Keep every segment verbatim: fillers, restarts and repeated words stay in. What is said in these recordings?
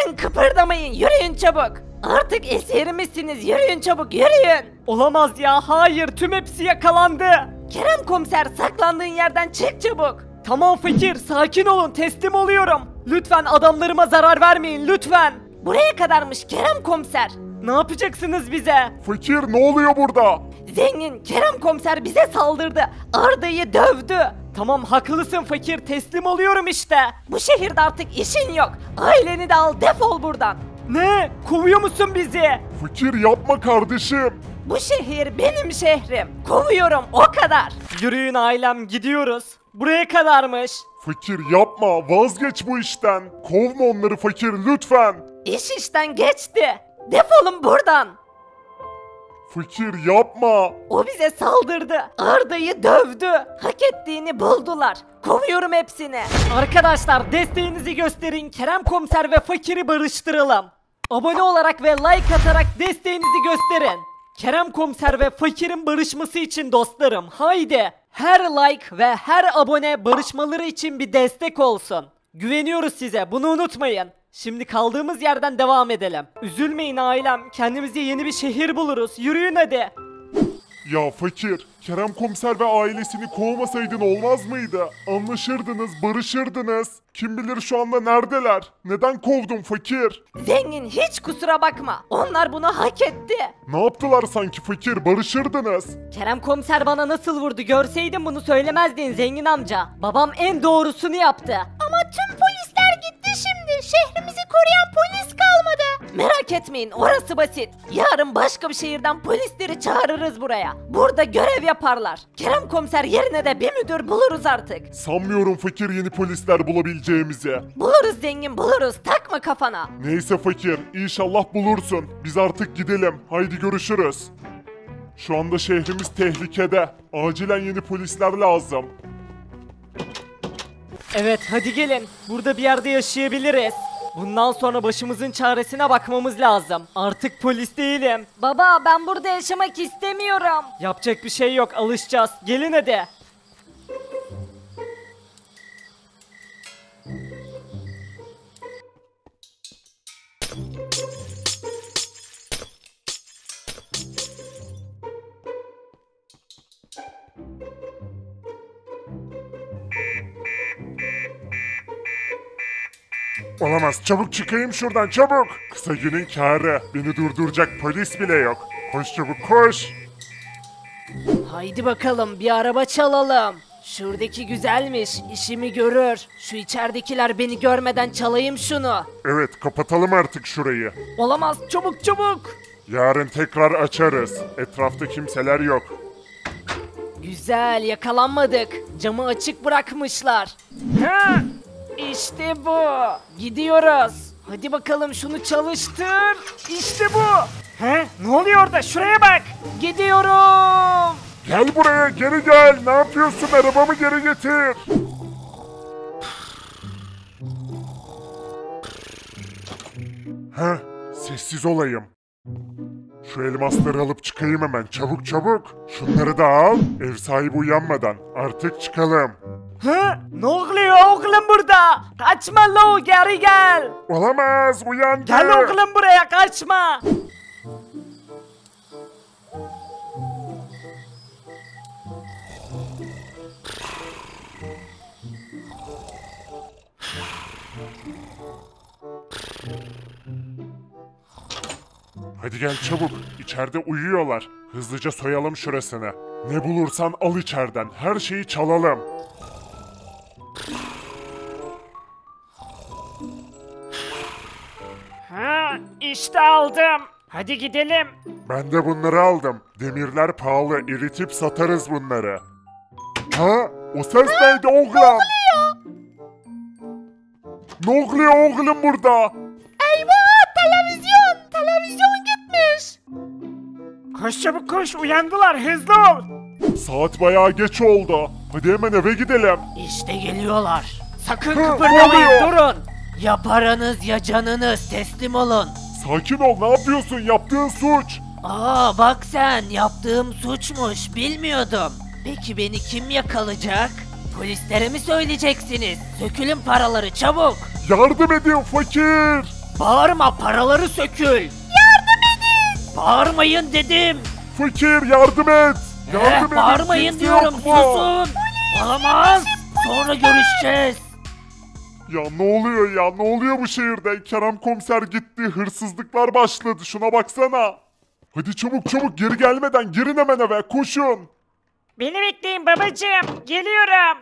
Sakın kıpırdamayın, yürüyün çabuk. Artık esirimizsiniz, yürüyün çabuk, yürüyün. Olamaz ya, hayır, tüm hepsi yakalandı. Kerem komiser, saklandığın yerden çık çabuk. Tamam fakir, sakin olun, teslim oluyorum. Lütfen adamlarıma zarar vermeyin, lütfen. Buraya kadarmış Kerem komiser. Ne yapacaksınız bize? Fakir, ne oluyor burada? Zengin, Kerem komiser bize saldırdı. Arda'yı dövdü. Tamam, haklısın fakir, teslim oluyorum işte. Bu şehirde artık işin yok. Aileni de al, defol buradan. Ne? Kovuyor musun bizi? Fakir, yapma kardeşim. Bu şehir benim şehrim. Kovuyorum, o kadar. Yürüyün ailem, gidiyoruz. Buraya kadarmış. Fakir, yapma, vazgeç bu işten. Kovma onları fakir, lütfen. İş işten geçti. Defolun buradan. Fakir, yapma. O bize saldırdı. Arda'yı dövdü. Hak ettiğini buldular. Kovuyorum hepsini. Arkadaşlar, desteğinizi gösterin, Kerem komiser ve fakiri barıştıralım. Abone olarak ve like atarak desteğinizi gösterin. Kerem komiser ve fakirin barışması için dostlarım, haydi. Her like ve her abone barışmaları için bir destek olsun. Güveniyoruz size, bunu unutmayın. Şimdi kaldığımız yerden devam edelim. Üzülmeyin ailem, kendimize yeni bir şehir buluruz. Yürüyün hadi. Ya fakir, Kerem komiser ve ailesini kovmasaydın olmaz mıydı? Anlaşırdınız, barışırdınız. Kim bilir şu anda neredeler? Neden kovdun fakir? Zengin, hiç kusura bakma. Onlar bunu hak etti. Ne yaptılar sanki fakir? Barışırdınız. Kerem komiser bana nasıl vurdu, görseydin bunu söylemezdin zengin amca. Babam en doğrusunu yaptı. Ama tüm polisler gitti şimdi. Şehrimizi koruyan polis kalmadı. Merak etmeyin, orası basit. Yarın başka bir şehirden polisleri çağırırız buraya. Burada görev yaparlar. Kerem komiser yerine de bir müdür buluruz artık. Sanmıyorum fakir yeni polisler bulabileceğimizi. Buluruz zengin, buluruz. Takma kafana. Neyse fakir, inşallah bulursun. Biz artık gidelim. Haydi görüşürüz. Şu anda şehrimiz tehlikede. Acilen yeni polisler lazım. Evet, hadi gelin. Burada bir yerde yaşayabiliriz. Bundan sonra başımızın çaresine bakmamız lazım. Artık polis değilim. Baba, ben burada yaşamak istemiyorum. Yapacak bir şey yok, alışacağız. Gelin hadi. Olamaz, çabuk çıkayım şuradan, çabuk. Kısa günün kârı. Beni durduracak polis bile yok. Koş çabuk, koş. Haydi bakalım, bir araba çalalım. Şuradaki güzelmiş, işimi görür. Şu içeridekiler beni görmeden çalayım şunu. Evet, kapatalım artık şurayı. Olamaz, çabuk çabuk. Yarın tekrar açarız. Etrafta kimseler yok. Güzel, yakalanmadık. Camı açık bırakmışlar. Ha, işte bu. Gidiyoruz. Hadi bakalım, şunu çalıştır. İşte bu. He? Ne oluyor orada? Şuraya bak. Gidiyorum. Gel buraya, geri gel. Ne yapıyorsun? Arabamı geri getir. Heh, sessiz olayım. Şu elmasları alıp çıkayım hemen, çabuk çabuk. Şunları da al, ev sahibi uyanmadan. Artık çıkalım. He? Ne oluyor oğlum burada? Kaçma lo, geri gel. Olamaz, uyandı. Gel oğlum buraya, kaçma. Hadi gel çabuk, içeride uyuyorlar. Hızlıca soyalım şurasını. Ne bulursan al içeriden, her şeyi çalalım. Ha, işte aldım. Hadi gidelim. Ben de bunları aldım. Demirler pahalı, eritip satarız bunları. Ha? O ses neydi oğlum? Ne oluyor? Ne oluyor oğlum burada? Eyvah, televizyon. Televizyon gitmiş. Koş çabuk koş, uyandılar, hızlı ol. Saat bayağı geç oldu. Hadi hemen eve gidelim. İşte geliyorlar. Sakın Hı, kıpırdamayın, ne oluyor? durun. Ya paranız ya canınız, teslim olun. Sakin ol, ne yapıyorsun? Yaptığın suç. Aa bak sen, yaptığım suçmuş, bilmiyordum. Peki beni kim yakalayacak? Polislere mi söyleyeceksiniz? Sökülün paraları çabuk. Yardım edin fakir. Bağırma, paraları sökül. Yardım edin. Bağırmayın dedim. Fakir yardım et. Yardım Eh, edin. bağırmayın Kimse diyorum, yok mu? susun. Olamaz. Sonra görüşeceğiz. Ya ne oluyor ya? Ne oluyor bu şehirde? Kerem komiser gitti. Hırsızlıklar başladı. Şuna baksana. Hadi çabuk çabuk geri gelmeden girin hemen eve. Koşun. Beni bekleyin babacığım. Geliyorum.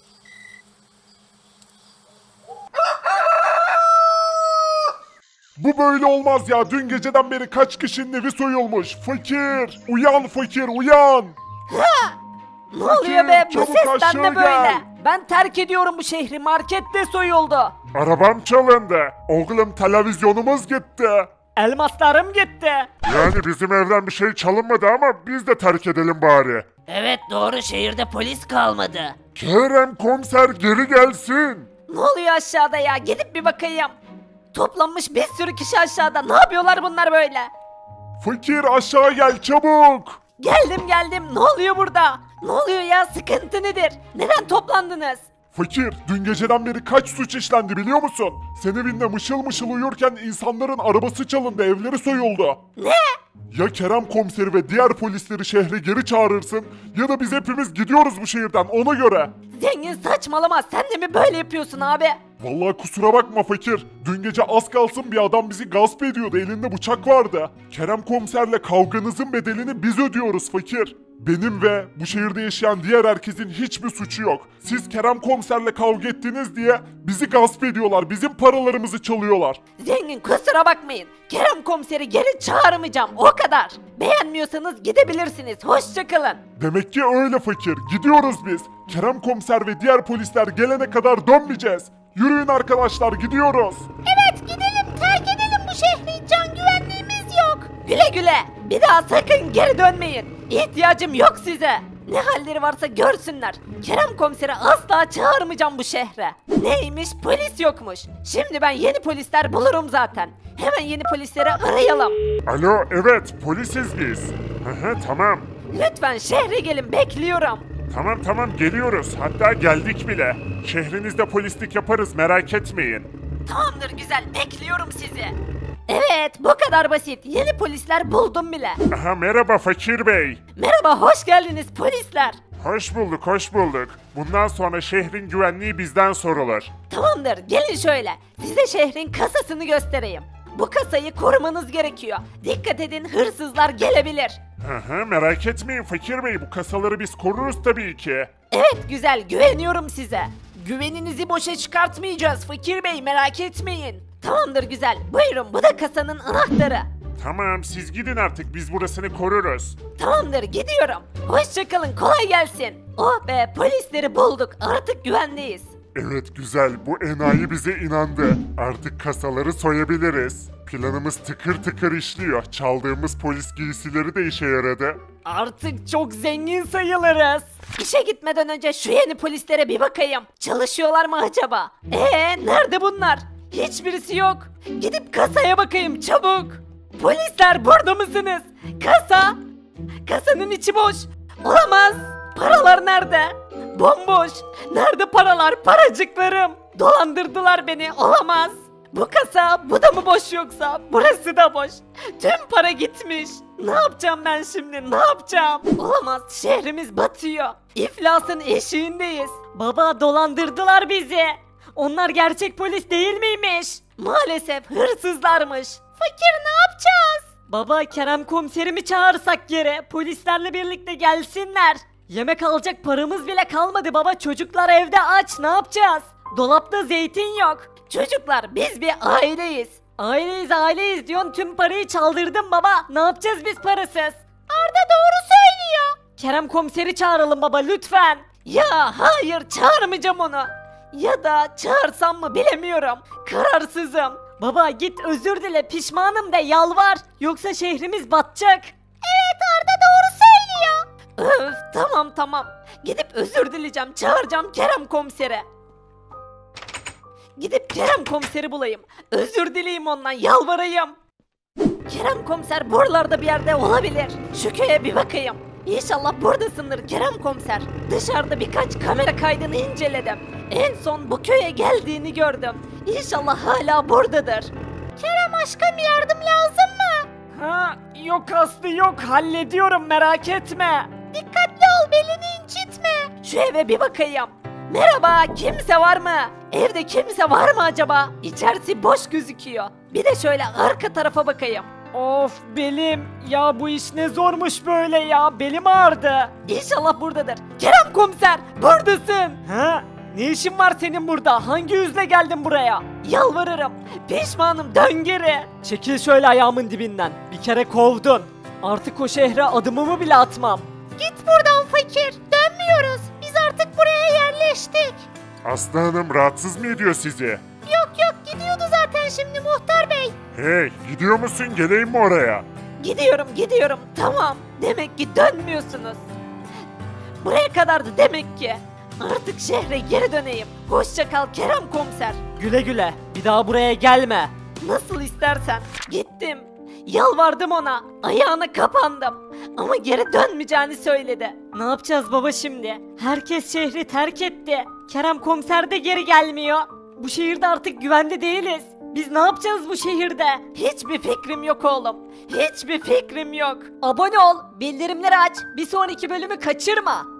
Bu böyle olmaz ya. Dün geceden beri kaç kişinin evi soyulmuş. Fakir. Uyan fakir uyan. Ne oluyor be? Bu çabuk sesten aşağı de böyle. gel. Ben terk ediyorum bu şehri. Markette soyuldu. Arabam çalındı. Oğlum televizyonumuz gitti. Elmaslarım gitti. Yani bizim evden bir şey çalınmadı ama biz de terk edelim bari. Evet doğru, şehirde polis kalmadı. Kerem komiser geri gelsin. Ne oluyor aşağıda ya? Gidip bir bakayım. Toplanmış bir sürü kişi aşağıda. Ne yapıyorlar bunlar böyle? Fakir aşağı gel çabuk. Geldim geldim. Ne oluyor burada? Ne oluyor ya? Sıkıntı nedir? Neden toplandınız? Fakir dün geceden beri kaç suç işlendi biliyor musun? Sen evinde mışıl mışıl uyurken insanların arabası çalındı, evleri soyuldu. Ne? Ya Kerem komiseri ve diğer polisleri şehre geri çağırırsın ya da biz hepimiz gidiyoruz bu şehirden ona göre. Zengin saçmalama. Sen de mi böyle yapıyorsun abi? Vallahi kusura bakma fakir. Dün gece az kalsın bir adam bizi gasp ediyordu. Elinde bıçak vardı. Kerem komiserle kavganızın bedelini biz ödüyoruz fakir. Benim ve bu şehirde yaşayan diğer herkesin hiçbir suçu yok. Siz Kerem komiserle kavga ettiniz diye bizi gasp ediyorlar. Bizim paralarımızı çalıyorlar. Zengin kusura bakmayın. Kerem komiseri geri çağırmayacağım. O kadar. Beğenmiyorsanız gidebilirsiniz. Hoşçakalın. Demek ki öyle fakir. Gidiyoruz biz. Kerem komiser ve diğer polisler gelene kadar dönmeyeceğiz. Yürüyün arkadaşlar gidiyoruz. Evet gidelim. Terk edelim bu şehri. Can güvenliğimiz yok. Güle güle. Bir daha sakın geri dönmeyin. İhtiyacım yok size. Ne halleri varsa görsünler. Kerem komiseri asla çağırmayacağım bu şehre. Neymiş polis yokmuş. Şimdi ben yeni polisler bulurum zaten. Hemen yeni polisleri arayalım. Alo evet polisiz biz. Hı hı tamam. Lütfen şehre gelin bekliyorum. Tamam tamam geliyoruz. Hatta geldik bile. Şehrinizde polislik yaparız merak etmeyin. Tamamdır güzel bekliyorum sizi. Evet bu kadar basit. Yeni polisler buldum bile. Aha merhaba Fakir Bey. Merhaba hoş geldiniz polisler. Hoş bulduk hoş bulduk. Bundan sonra şehrin güvenliği bizden sorulur. Tamamdır gelin şöyle. Size şehrin kasasını göstereyim. Bu kasayı korumanız gerekiyor. Dikkat edin hırsızlar gelebilir. Hı hı merak etmeyin Fakir Bey bu kasaları biz koruruz tabii ki. Evet güzel güveniyorum size. Güveninizi boşa çıkartmayacağız Fakir Bey merak etmeyin. Tamamdır güzel buyurun bu da kasanın anahtarı. Tamam siz gidin artık biz burasını koruruz. Tamamdır gidiyorum. Hoşçakalın kolay gelsin. Oh be polisleri bulduk artık güvendeyiz. Evet güzel bu enayi bize inandı. Artık kasaları soyabiliriz. Planımız tıkır tıkır işliyor. Çaldığımız polis giysileri de işe yaradı. Artık çok zengin sayılırız. İşe gitmeden önce şu yeni polislere bir bakayım. Çalışıyorlar mı acaba? Ee nerede bunlar? Hiçbirisi yok. Gidip kasaya bakayım çabuk. Polisler burada mısınız? Kasa. Kasanın içi boş. Olamaz. Paralar nerede? Bomboş. Nerede paralar? Paracıklarım. Dolandırdılar beni. Olamaz. Bu kasa, bu da mı boş yoksa? Burası da boş. Tüm para gitmiş. Ne yapacağım ben şimdi? Ne yapacağım? Olamaz. Şehrimiz batıyor. İflasın eşiğindeyiz. Baba dolandırdılar bizi. Onlar gerçek polis değil miymiş? Maalesef hırsızlarmış. Fakir ne yapacağız? Baba Kerem komiserimi çağırsak geri polislerle birlikte gelsinler. Yemek alacak paramız bile kalmadı baba, çocuklar evde aç, ne yapacağız? Dolapta zeytin yok. Çocuklar biz bir aileyiz. Aileyiz aileyiz diyorsun, tüm parayı çaldırdın baba, ne yapacağız biz parasız? Arda doğru söylüyor. Kerem komiseri çağıralım baba lütfen. Ya hayır çağırmayacağım onu. Ya da çağırsam mı bilemiyorum. Kararsızım. Baba git özür dile, pişmanım de, yalvar, yoksa şehrimiz batacak. Evet Arda doğru söylüyor. Öf tamam tamam. Gidip özür dileyeceğim, çağıracağım Kerem komiseri. Gidip Kerem komiseri bulayım. Özür dileyim ondan, yalvarayım. Kerem komiser buralarda bir yerde olabilir. Şu köye bir bakayım. İnşallah buradasındır Kerem komiser. Dışarıda birkaç kamera kaydını inceledim. En son bu köye geldiğini gördüm. İnşallah hala buradadır. Kerem aşkım yardım lazım mı? Ha, yok Aslı yok, hallediyorum, merak etme. Dikkatli ol, belini incitme. Şu eve bir bakayım. Merhaba, kimse var mı? Evde kimse var mı acaba? İçerisi boş gözüküyor. Bir de şöyle arka tarafa bakayım. Of belim, ya bu iş ne zormuş böyle ya, belim ağrıdı. İnşallah buradadır. Kerem komiser, buradasın. Ha? Ne işin var senin burada? Hangi yüzle geldin buraya? Yalvarırım. Pişmanım, dön geri. Çekil şöyle ayağımın dibinden. Bir kere kovdun. Artık o şehre adımımı bile atmam. Git buradan fakir. Dönmüyoruz. Biz artık buraya yerleştik. Aslı Hanım rahatsız mı ediyor sizi? Yok yok, gidiyordu zaten şimdi muhtar bey. Hey, gidiyor musun? Geleyim mi oraya? Gidiyorum gidiyorum. Tamam. Demek ki dönmüyorsunuz. Buraya kadardı demek ki. Artık şehre geri döneyim. Hoşça kal Kerem komiser. Güle güle. Bir daha buraya gelme. Nasıl istersen. Gittim. Yalvardım ona. Ayağına kapandım. Ama geri dönmeyeceğini söyledi. Ne yapacağız baba şimdi? Herkes şehri terk etti. Kerem komiser de geri gelmiyor. Bu şehirde artık güvende değiliz. Biz ne yapacağız bu şehirde? Hiçbir fikrim yok oğlum. Hiçbir fikrim yok. Abone ol, bildirimleri aç, bir sonraki bölümü kaçırma.